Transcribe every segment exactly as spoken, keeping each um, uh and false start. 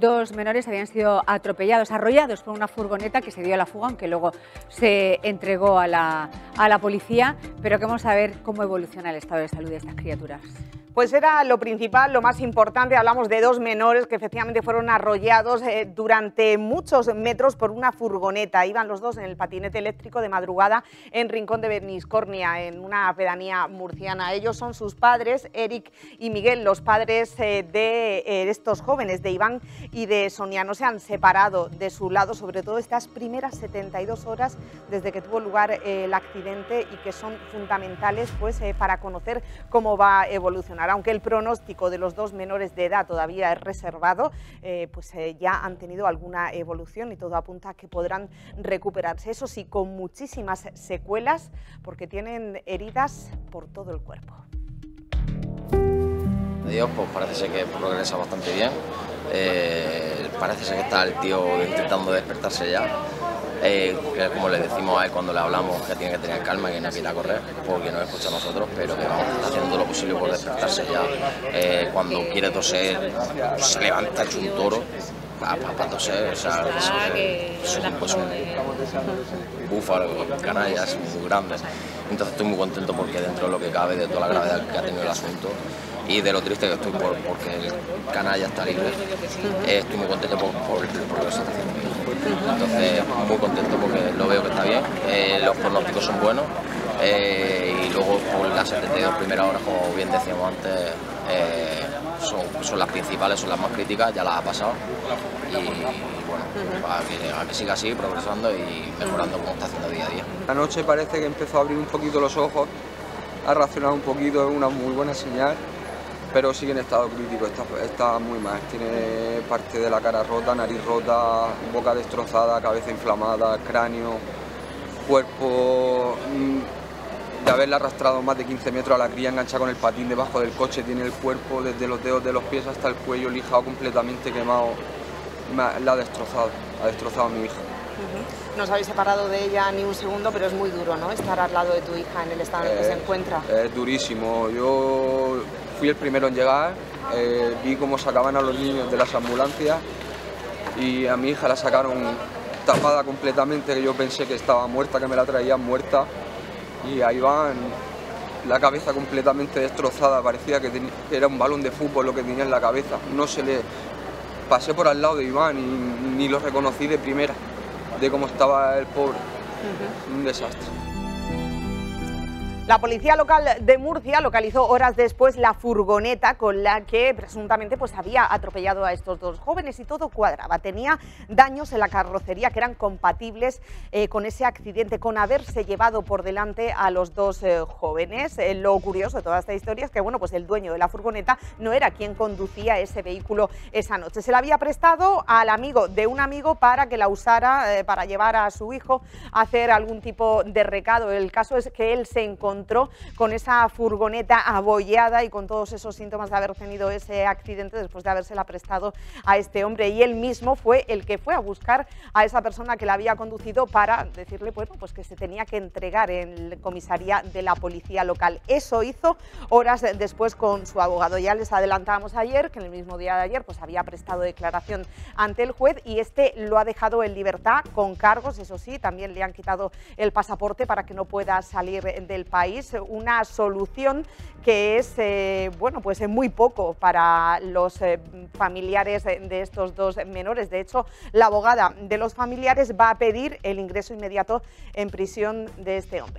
dos menores habían sido atropellados, arrollados por una furgoneta que se dio a la fuga, aunque luego se entregó a la, a la policía. Pero que vamos a ver cómo evoluciona el estado de salud de estas criaturas. Pues era lo principal, lo más importante. Hablamos de dos menores que efectivamente fueron arrollados eh, durante muchos metros por una furgoneta. Iban los dos en el patinete eléctrico de madrugada en Rincón de Beniscornia, en una pedanía murciana. Ellos son sus padres, Eric y Miguel, los padres eh, de eh, estos jóvenes, de Iván y de Sonia. No se han separado de su lado, sobre todo estas primeras setenta y dos horas desde que tuvo lugar eh, el accidente, y que son fundamentales pues, eh, para conocer cómo va a evolucionar. Aunque el pronóstico de los dos menores de edad todavía es reservado, eh, pues eh, ya han tenido alguna evolución y todo apunta a que podrán recuperarse. Eso sí, con muchísimas secuelas, porque tienen heridas por todo el cuerpo. Dios, pues parece ser que progresa bastante bien. Eh, parece ser que está el tío intentando despertarse ya. Eh, que como le decimos a él cuando le hablamos, que tiene que tener calma, que no quiera correr, porque no escucha a nosotros, pero que vamos haciendo lo posible por despertarse ya. Eh, cuando quiere toser, se levanta hecho un toro para pa, pa toser, o sea, es, es, es un, pues un búfalo, canallas muy grandes. Entonces estoy muy contento porque dentro de lo que cabe, de toda la gravedad que ha tenido el asunto y de lo triste que estoy por, porque el canalla está libre, eh, estoy muy contento por, por, por lo que se está haciendo bien. Entonces, muy contento porque lo veo que está bien, eh, los pronósticos son buenos, eh, y luego por las setenta y dos primeras horas, como bien decíamos antes, eh, son, son las principales, son las más críticas, ya las ha pasado, y, y bueno, a que, a que siga así, progresando y mejorando como está haciendo día a día. Anoche parece que empezó a abrir un poquito los ojos, ha reaccionado un poquito, es una muy buena señal, pero sigue en estado crítico, está, está muy mal, tiene parte de la cara rota, nariz rota, boca destrozada, cabeza inflamada, cráneo, cuerpo, de haberla arrastrado más de quince metros a la cría, enganchada con el patín debajo del coche, tiene el cuerpo desde los dedos de los pies hasta el cuello lijado, completamente quemado, la ha destrozado, ha destrozado a mi hija. Uh-huh. No os habéis separado de ella ni un segundo, pero es muy duro, ¿no?, estar al lado de tu hija en el estado en el que se encuentra. Es durísimo. Yo fui el primero en llegar, eh, vi cómo sacaban a los niños de las ambulancias y a mi hija la sacaron tapada completamente, que yo pensé que estaba muerta, que me la traían muerta, y ahí van, la cabeza completamente destrozada, parecía que, que era un balón de fútbol lo que tenía en la cabeza. No se le... Pasé por al lado de Iván y ni lo reconocí de primera, de cómo estaba el pobre. Uh-huh. Un desastre. La policía local de Murcia localizó horas después la furgoneta con la que presuntamente pues, había atropellado a estos dos jóvenes, y todo cuadraba. Tenía daños en la carrocería que eran compatibles eh, con ese accidente, con haberse llevado por delante a los dos eh, jóvenes. Eh, lo curioso de toda esta historia es que bueno, pues el dueño de la furgoneta no era quien conducía ese vehículo esa noche. Se la había prestado al amigo de un amigo para que la usara eh, para llevar a su hijo a hacer algún tipo de recado. El caso es que él se encontró con esa furgoneta abollada y con todos esos síntomas de haber tenido ese accidente después de habérsela prestado a este hombre, y él mismo fue el que fue a buscar a esa persona que la había conducido para decirle bueno, pues que se tenía que entregar en la comisaría de la policía local. Eso hizo horas después con su abogado. Ya les adelantábamos ayer que en el mismo día de ayer pues había prestado declaración ante el juez, y este lo ha dejado en libertad con cargos. Eso sí, también le han quitado el pasaporte para que no pueda salir del país. Una solución que es eh, bueno, pues muy poco para los eh, familiares de estos dos menores. De hecho, la abogada de los familiares va a pedir el ingreso inmediato en prisión de este hombre.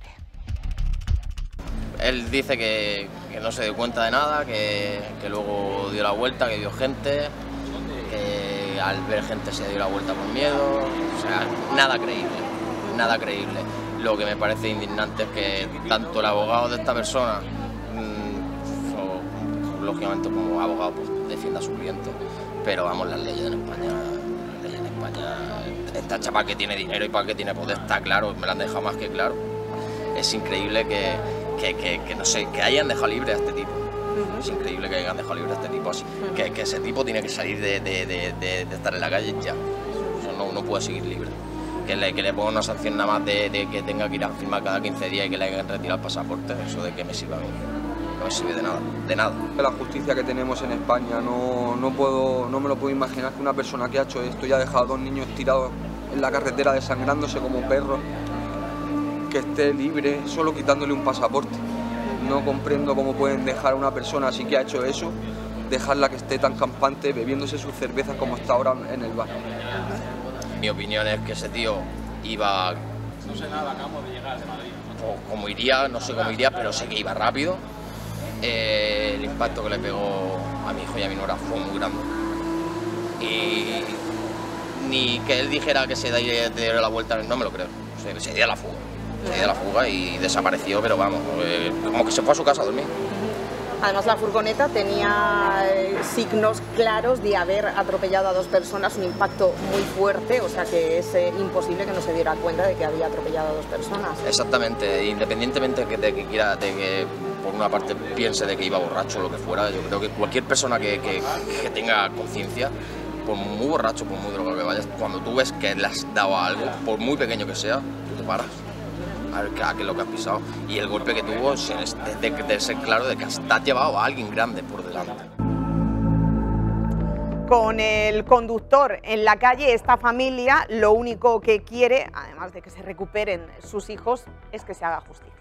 Él dice que, que no se dio cuenta de nada, que, que luego dio la vuelta, que vio gente, que al ver gente se dio la vuelta por miedo. O sea, nada creíble, nada creíble. Lo que me parece indignante es que tanto el abogado de esta persona, mmm, o, lógicamente como abogado, pues defienda a su cliente, pero vamos, las leyes en España, las leyes en España, esta chapa que tiene dinero y para que tiene poder, está claro, me lo han dejado más que claro. Es increíble que, que, que, que no sé, que hayan dejado libre a este tipo. Uh-huh. Es increíble que hayan dejado libre a este tipo así. Uh-huh. que, que ese tipo tiene que salir de, de, de, de, de estar en la calle ya. Eso no, no puede seguir libre. Que le, que le ponga una sanción nada más de, de que tenga que ir a firmar cada quince días y que le hayan retirado el pasaporte, eso de que me sirva a mí. no me sirve de nada, de nada. La justicia que tenemos en España, no, no, puedo, no me lo puedo imaginar que una persona que ha hecho esto y ha dejado a dos niños tirados en la carretera desangrándose como perros, que esté libre solo quitándole un pasaporte. No comprendo cómo pueden dejar a una persona así que ha hecho eso, dejarla que esté tan campante bebiéndose sus cervezas como está ahora en el bar. Mi opinión es que ese tío iba... No sé nada, acabamos de llegar de Madrid. O como iría, no sé cómo iría, pero sé que iba rápido. Eh, el impacto que le pegó a mi hijo y a mi nuera fue muy grande. Y ni que él dijera que se diera la vuelta, no me lo creo. O sea, que se dio la fuga. Se dio la fuga y desapareció, pero vamos, eh, como que se fue a su casa a dormir. Además, la furgoneta tenía eh, signos claros de haber atropellado a dos personas, un impacto muy fuerte, o sea que es eh, imposible que no se diera cuenta de que había atropellado a dos personas. Exactamente, independientemente de que, de que quiera, de que por una parte piense de que iba borracho o lo que fuera, yo creo que cualquier persona que, que, que tenga conciencia, por muy borracho, por muy drogado que vayas, cuando tú ves que le has dado a algo, por muy pequeño que sea, tú te paras. A ver qué es lo que has pisado, y el golpe que tuvo es de, de, de ser claro de que hasta has llevado a alguien grande por delante. Con el conductor en la calle, esta familia lo único que quiere, además de que se recuperen sus hijos, es que se haga justicia.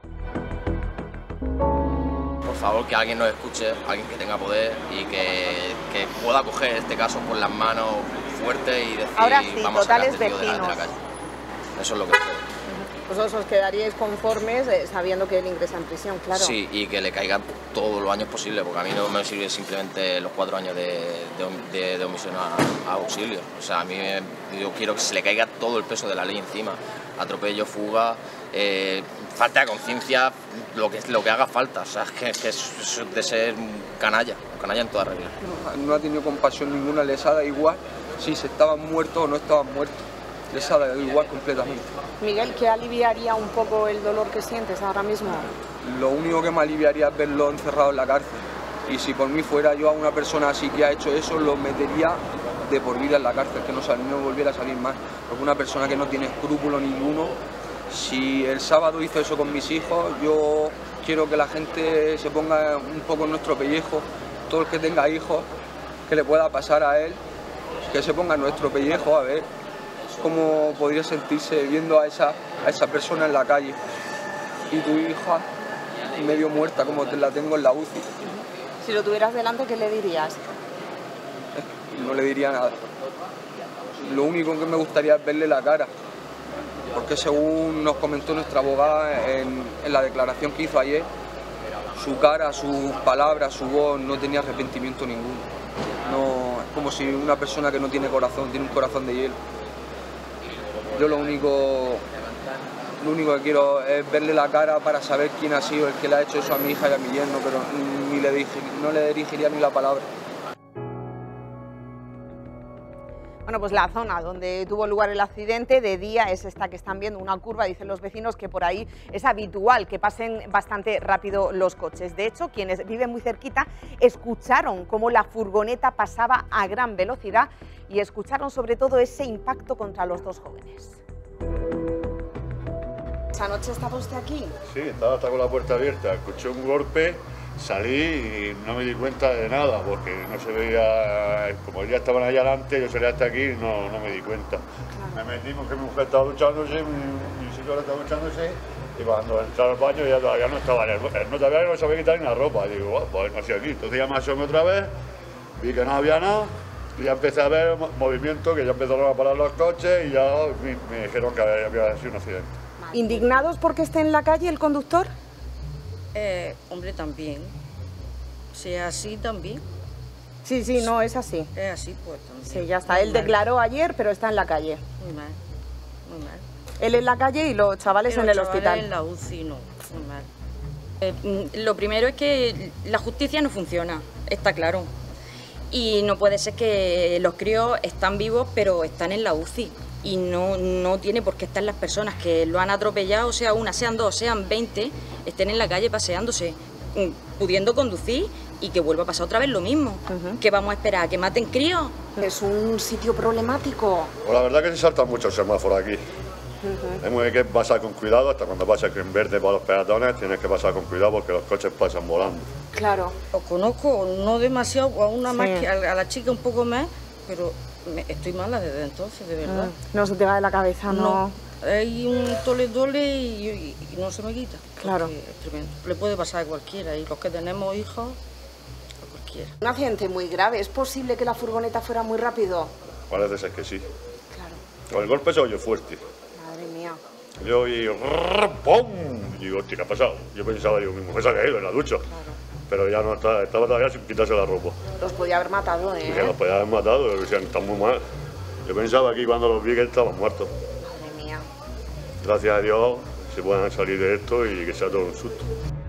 Por favor, que alguien nos escuche, alguien que tenga poder y que, que pueda coger este caso con las manos fuertes y decir, ahora sí, vamos totales a sacar a este tío de la, de la vecinos. calle. Eso es lo que quiero. Vosotros os quedaríais conformes eh, sabiendo que él ingresa en prisión, claro. Sí, y que le caigan todos los años posibles, porque a mí no me sirve simplemente los cuatro años de, de, de, de omisión a, a auxilio. O sea, a mí me, yo quiero que se le caiga todo el peso de la ley encima. Atropello, fuga, eh, falta de conciencia, lo que, lo que haga falta. O sea, es que, que es de ser canalla, canalla en toda regla. No, no ha tenido compasión ninguna, les ha dado igual si se estaban muertos o no estaban muertos. Les ha dado igual completamente. Miguel, ¿qué aliviaría un poco el dolor que sientes ahora mismo? Lo único que me aliviaría es verlo encerrado en la cárcel. Y si por mí fuera yo a una persona así que ha hecho eso, lo metería de por vida en la cárcel, que no, sal, no volviera a salir más. Porque una persona que no tiene escrúpulo ninguno, si el sábado hizo eso con mis hijos, yo quiero que la gente se ponga un poco en nuestro pellejo, todo el que tenga hijos, que le pueda pasar a él, que se ponga en nuestro pellejo a ver cómo podría sentirse viendo a esa, a esa persona en la calle y tu hija medio muerta como te la tengo en la U C I. Si lo tuvieras delante, ¿qué le dirías? No le diría nada. Lo único que me gustaría es verle la cara, porque según nos comentó nuestra abogada en, en la declaración que hizo ayer, su cara, sus palabras, su voz no tenía arrepentimiento ninguno. No, es como si una persona que no tiene corazón, tiene un corazón de hielo. Yo lo único, lo único que quiero es verle la cara para saber quién ha sido el que le ha hecho eso a mi hija y a mi yerno, pero ni le dije, no le dirigiría ni la palabra. Bueno, pues la zona donde tuvo lugar el accidente de día es esta que están viendo, una curva. Dicen los vecinos que por ahí es habitual que pasen bastante rápido los coches. De hecho, quienes viven muy cerquita escucharon cómo la furgoneta pasaba a gran velocidad y escucharon sobre todo ese impacto contra los dos jóvenes. ¿Esa noche estaba usted aquí? Sí, estaba hasta con la puerta abierta. Escuché un golpe, salí y no me di cuenta de nada porque no se veía, como ya estaban allá adelante, yo salí hasta aquí y no, no me di cuenta. Claro. Me metí porque mi mujer estaba duchándose, mi, mi señora estaba duchándose y cuando entré al baño ya todavía no estaba, no, todavía no sabía quitar ni la ropa. Y digo, bueno, pues no estoy aquí. Entonces ya me asomé otra vez, vi que no había nada y ya empecé a ver movimiento, que ya empezaron a parar los coches y ya me, me dijeron que había, había sido un accidente. ¿Indignados porque esté en la calle el conductor? Eh, hombre, también. Si es así, también. Sí, sí, no, es así. Es así, pues también. Sí, ya está. Él declaró ayer, pero está en la calle. Muy mal, muy mal. Él en la calle y los chavales y los en el chavales hospital. en la U C I, no. Muy mal. Eh, lo primero es que la justicia no funciona, está claro. Y no puede ser que los críos están vivos, pero están en la U C I. Y no, no tiene por qué estar las personas que lo han atropellado, sea una, sean dos, sean veinte, estén en la calle paseándose, pudiendo conducir y que vuelva a pasar otra vez lo mismo. Uh-huh. ¿Qué vamos a esperar? ¿A que maten críos? Es un sitio problemático. Pues la verdad que se saltan muchos semáforos aquí. Uh-huh. Hay que pasar con cuidado, hasta cuando pasas en verde para los peatones tienes que pasar con cuidado porque los coches pasan volando. Claro. Lo conozco, no demasiado, a una sí. más que a la chica un poco más, pero me, estoy mala desde entonces, de verdad. Mm. No se te va de la cabeza, ¿no? No. Hay un tole dole y, y, y no se me quita. Claro. Es tremendo. Le puede pasar a cualquiera y los que tenemos hijos, a cualquiera. Un accidente muy grave. ¿Es posible que la furgoneta fuera muy rápido? Parece ser que sí. Claro. Con el golpe se oyó fuerte. Madre mía. Yo oí ¡pum! Y digo, hostia, ¿qué ha pasado? Yo pensaba, digo, mi mujer se ha caído en la ducha. Claro. Pero ya no está, estaba todavía sin quitarse la ropa. Los podía haber matado, ¿eh? Que los podía haber matado, decían, están muy mal. Yo pensaba aquí cuando los vi que estaban muertos. Madre mía. Gracias a Dios se puedan salir de esto y que sea todo un susto.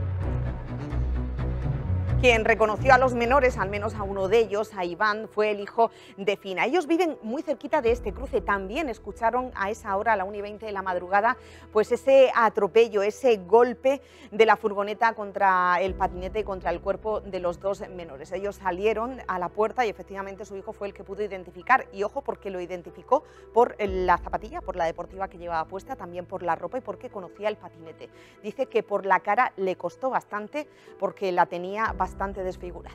Quien reconoció a los menores, al menos a uno de ellos, a Iván, fue el hijo de Fina. Ellos viven muy cerquita de este cruce. También escucharon a esa hora, a la una y veinte de la madrugada, pues ese atropello, ese golpe de la furgoneta contra el patinete y contra el cuerpo de los dos menores. Ellos salieron a la puerta y efectivamente su hijo fue el que pudo identificar. Y ojo, porque lo identificó por la zapatilla, por la deportiva que llevaba puesta, también por la ropa y porque conocía el patinete. Dice que por la cara le costó bastante porque la tenía bastante bastante desfigurada.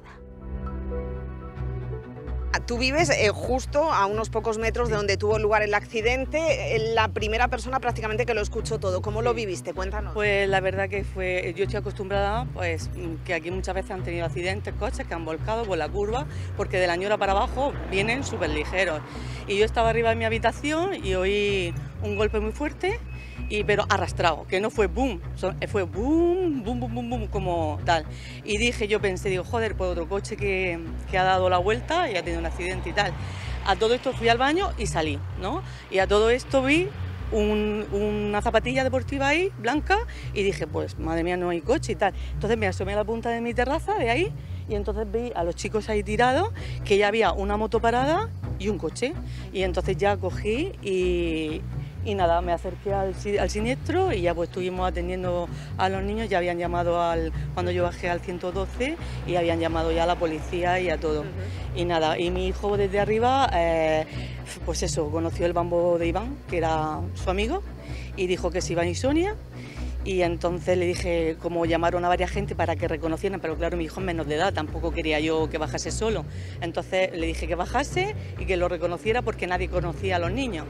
Tú vives eh, justo a unos pocos metros de donde tuvo lugar el accidente, eh, la primera persona prácticamente que lo escuchó todo. ¿Cómo lo viviste? Cuéntanos. Pues la verdad que fue, yo estoy acostumbrada, pues que aquí muchas veces han tenido accidentes, coches que han volcado por la curva, porque de la ñora para abajo vienen súper ligeros. Y yo estaba arriba de mi habitación y oí un golpe muy fuerte, y, pero arrastrado, que no fue boom, fue boom, boom, boom, boom, boom, como tal. Y dije, yo pensé, digo, joder, pues otro coche que, que ha dado la vuelta y ha tenido un accidente y tal. A todo esto fui al baño y salí, ¿no? Y a todo esto vi un, una zapatilla deportiva ahí, blanca, y dije, pues madre mía, no hay coche y tal. Entonces me asomé a la punta de mi terraza, de ahí, y entonces vi a los chicos ahí tirados, que ya había una moto parada y un coche. Y entonces ya cogí y... Y nada, me acerqué al, al siniestro y ya pues estuvimos atendiendo a los niños, ya habían llamado al, cuando yo bajé al ciento doce y habían llamado ya a la policía y a todo. Uh-huh. Y nada, y mi hijo desde arriba, eh, pues eso, conoció el bambo de Iván, que era su amigo, y dijo que es Iván y Sonia. Y entonces le dije, como llamaron a varias gente para que reconocieran, pero claro, mi hijo es menor de edad, tampoco quería yo que bajase solo. Entonces le dije que bajase y que lo reconociera porque nadie conocía a los niños.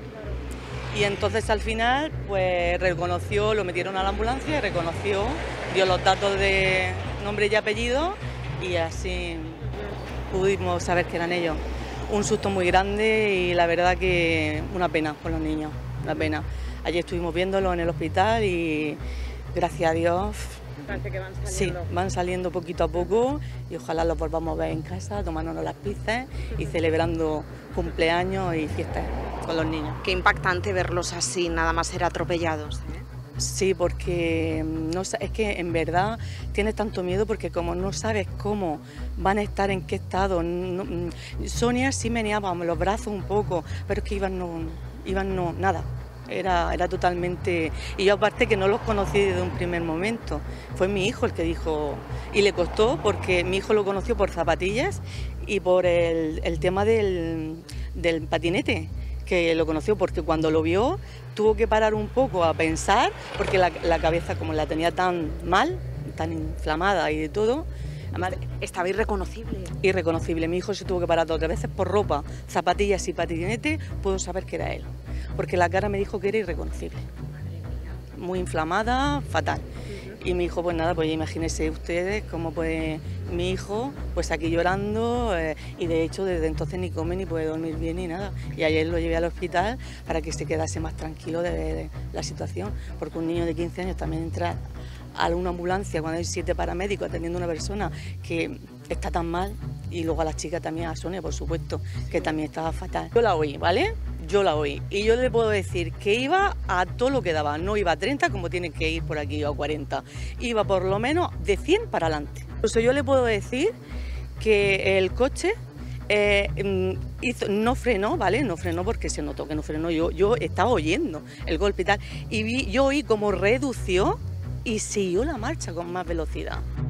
Y entonces al final, pues reconoció, lo metieron a la ambulancia y reconoció, dio los datos de nombre y apellido y así pudimos saber que eran ellos. Un susto muy grande y la verdad que una pena por los niños, una pena. Ayer estuvimos viéndolo en el hospital y gracias a Dios... Parece que van saliendo. Sí, van saliendo poquito a poco y ojalá los volvamos a ver en casa, tomándonos las pizzas y celebrando cumpleaños y fiestas con los niños. Qué impactante verlos así, nada más ser atropellados, ¿eh? Sí, porque no, es que en verdad tienes tanto miedo porque como no sabes cómo van a estar, en qué estado. No, Sonia sí meneaba los brazos un poco, pero es que Iván no, Iván no, nada. Era, era totalmente... Y yo aparte que no los conocí desde un primer momento. Fue mi hijo el que dijo... Y le costó porque mi hijo lo conoció por zapatillas y por el, el tema del, del patinete, que lo conoció porque cuando lo vio tuvo que parar un poco a pensar, porque la, la cabeza como la tenía tan mal, tan inflamada y de todo... Además, estaba irreconocible. Irreconocible. Mi hijo se tuvo que parar dos veces por ropa, zapatillas y patinete, puedo saber que era él. Porque la cara me dijo que era irreconocible. Muy inflamada, fatal. Uh-huh. Y mi hijo, pues nada, pues imagínense ustedes cómo puede mi hijo, pues aquí llorando, eh, y de hecho desde entonces ni come ni puede dormir bien ni nada. Y ayer lo llevé al hospital para que se quedase más tranquilo de, de la situación, porque un niño de quince años también entra a una ambulancia cuando hay siete paramédicos atendiendo a una persona que está tan mal, y luego a la chica también, a Sonia, por supuesto, que también estaba fatal. Yo la oí, ¿vale? Yo la oí. Y yo le puedo decir que iba a todo lo que daba. No iba a treinta como tiene que ir por aquí, o a cuarenta. Iba por lo menos de cien para adelante. Incluso yo le puedo decir que el coche eh, hizo, no frenó, ¿vale? No frenó porque se notó que no frenó. Yo, yo estaba oyendo el golpe y tal. Y vi, yo oí como redució y siguió la marcha con más velocidad.